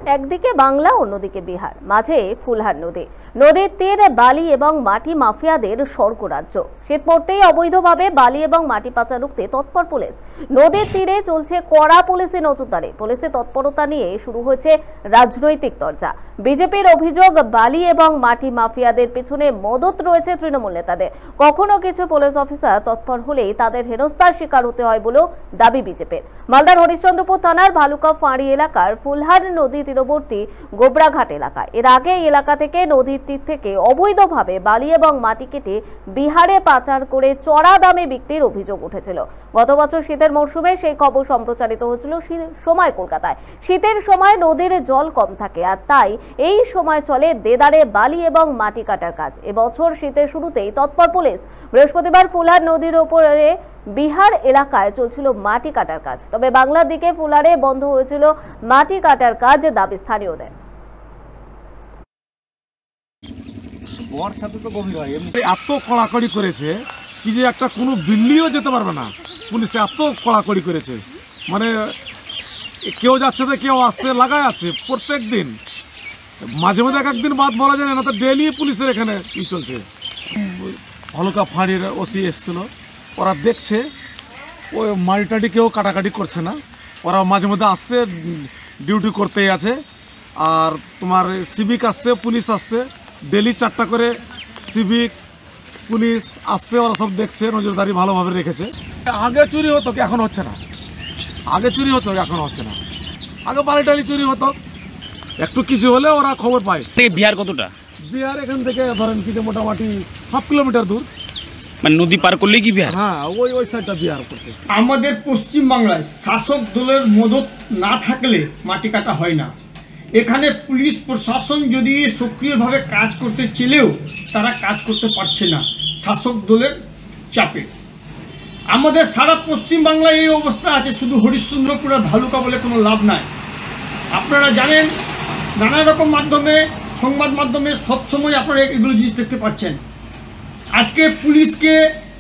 একদিকে বাংলা অন্যদিকে বিহার, মাঝে ফুলহার নদী। নদীর তীরে বালি এবং মাটি মাফিয়াদের স্বর্গরাজ্য। শীত পড়তেই অবৈধভাবে বালি এবং মাটি পাচার রুখতে তৎপর পুলিশ। নদীর তীরে চলছে কড়া পুলিশি নজরদারি। পুলিশের তৎপরতা নিয়ে শুরু হয়েছে রাজনৈতিক চর্চা। বিজেপির অভিযোগ, বালি এবং মাটি মাফিয়াদের পেছনে মদত রয়েছে তৃণমূল নেতাদের। কখনো কিছু পুলিশ অফিসার তৎপর হলেই তাদের হেনস্থার শিকার হতে হয় বলেও দাবি বিজেপির। মালদার হরিশ্চন্দ্রপুর থানার ভালুকা ফাঁড়ি এলাকার ফুলহার নদী তীরবর্তী গোবরাঘাট এলাকা। এর আগে এই এলাকা থেকে নদীর তীর থেকে অবৈধভাবে বালি এবং মাটি কেটে বিহারে পাচার করে চড়া দামে বিক্রির অভিযোগ উঠেছিল। গত বছর শীতের মরশুমে সেই খবর সম্প্রচারিত হয়েছিল সময় কলকাতায়। শীতের সময় নদীর জল কম থাকে, আর তাই এই সময় চলে দেদারে বালি এবং মাটি কাটার কাজ। এবছর শীতের শুরুতেই তৎপর পুলিশ। বৃহস্পতিবার ফুলহার নদীর ওপরে বিহার এলাকায় চলছিল মাটি কাটার কাজ। তবে বাংলার দিকে ফুলহারে বন্ধ হয়েছিল মাটি কাটার কাজ, দাবি স্থানীয়দের। এত কড়াকড়ি করেছে কি যে একটা কোনো বিল্লিও যেতে পারবে না। পুলিশ এত কড়াকড়ি করেছে, মানে কেউ যাচ্ছে তো কেউ আসতে লাগাই আছে প্রত্যেক দিন। মাঝে মাঝে এক একদিন বাদ বলা যায় না, তো ডেলি পুলিশের এখানে ই চলছে। ভালুকা ফাঁড়ির ওসি এসেছিল, ওরা দেখছে ওই মাটিটাটি কেউ কাটাকাটি করছে না। ওরা মাঝে মধ্যে আসছে, ডিউটি করতেই আছে। আর তোমার সিভিক আসছে, পুলিশ আসছে, ডেলি 4টা করে সিভিক পুলিশ আসছে। ওরা সব দেখছে, নজরদারি ভালোভাবে রেখেছে। আগে চুরি হতো, এখন হচ্ছে না। আগে চুরি হতো, এখন হচ্ছে না। আগে বাড়িটারি চুরি হতো, একটু কিছু হলে ওরা খবর পায়। বিহার কতটা? বিহার এখান থেকে ধরেন কি যে মোটামুটি 7 কিলোমিটার দূর। মানে নদী পার করলেই কি বিহার? হ্যাঁ, ওই সাইডটা বিহার করছে। আমাদের পশ্চিমবাংলায় শাসক দলের মদত না থাকলে মাটি কাটা হয় না। এখানে পুলিশ প্রশাসন যদি সক্রিয়ভাবে কাজ করতে চেলেও তারা কাজ করতে পারছে না শাসক দলের চাপে। আমাদের সারা পশ্চিমবাংলায় এই অবস্থা আছে, শুধু হরিশ্চন্দ্রপুর আর ভালুকা বলে কোনো লাভ নাই। আপনারা জানেন, নানা রকম মাধ্যমে, সংবাদ মাধ্যমে সবসময় আপনারা এগুলো জিনিস দেখতে পাচ্ছেন। আজকে পুলিশকে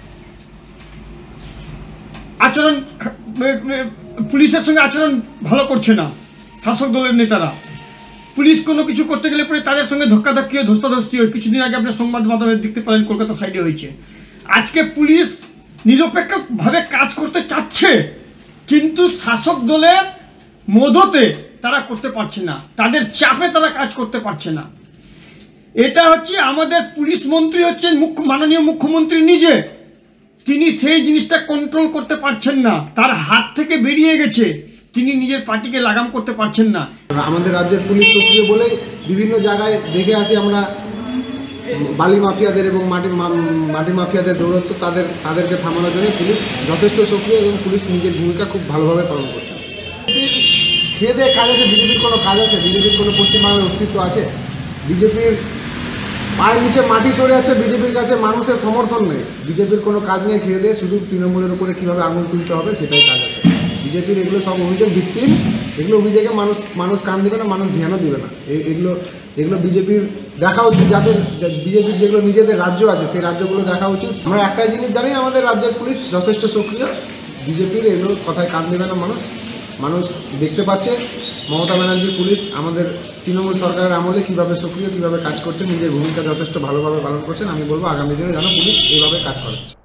পুলিশের সঙ্গে আচরণ ভালো করছে না শাসক দলের নেতারা। পুলিশ কোনো কিছু করতে গেলে পরে তাদের সঙ্গে ধস্তাধস্তি হয়, ধস্তাধস্তি হয়। কিছুদিন আগে আপনার সংবাদ মাধ্যমে দেখতে পেলেন কলকাতা সাইডে হয়েছে। আজকে পুলিশ নিরপেক্ষভাবে কাজ করতে চাচ্ছে, কিন্তু শাসক দলের মদতে তারা করতে পারছে না, তাদের চাপে তারা কাজ করতে পারছে না। এটা হচ্ছে আমাদের পুলিশ মন্ত্রী হচ্ছেন মাননীয় মুখ্যমন্ত্রী নিজে, তিনি সেই জিনিসটা কন্ট্রোল করতে পারছেন না, তার হাত থেকে বেরিয়ে গেছে। তিনি নিজের পার্টিকে লাগাম করতে পারছেন না। আমাদের রাজ্যের পুলিশ সক্রিয় বলে বিভিন্ন জায়গায় দেখে আসি আমরা বালি মাফিয়াদের এবং মাটি মাফিয়াদের দৌরত্ব, তাদেরকে থামানোর জন্য পুলিশ যথেষ্ট সক্রিয় এবং পুলিশ নিজের ভূমিকা খুব ভালোভাবে পালন করছে। খেয়ে দেয়ে কাজ আছে, বিজেপির কোনো কাজ আছে? বিজেপির কোনো পশ্চিমবাংলার অস্তিত্ব আছে? বিজেপির পায়ের নিচে মাটি সরে যাচ্ছে, বিজেপির কাছে মানুষের সমর্থন নেই। বিজেপির কোনো কাজ নেই, খেয়ে দিয়ে শুধু তৃণমূলের উপরে কীভাবে আঙুল তুলতে হবে সেটাই কাজ আছে। বিজেপির এগুলো সব অভিযোগ ভিত্তিহীন। এগুলো অভিযোগে মানুষ কান দেবে না, মানুষ ধ্যানও দেবে না। এগুলো বিজেপির দেখা উচিত। বিজেপির যেগুলো নিজেদের রাজ্য আছে সেই রাজ্যগুলো দেখা উচিত। আমরা একটাই জিনিস জানি, আমাদের রাজ্যের পুলিশ যথেষ্ট সক্রিয়। বিজেপির এগুলো কথায় কান দেবে না মানুষ দেখতে পাচ্ছে মমতা ব্যানার্জির পুলিশ আমাদের তৃণমূল সরকারের আমলে কীভাবে সক্রিয়, কীভাবে কাজ করছে, নিজের ভূমিকা যথেষ্ট ভালোভাবে পালন করছেন। আমি বলবো আগামী দিনে যেন পুলিশ এইভাবে কাজ করে।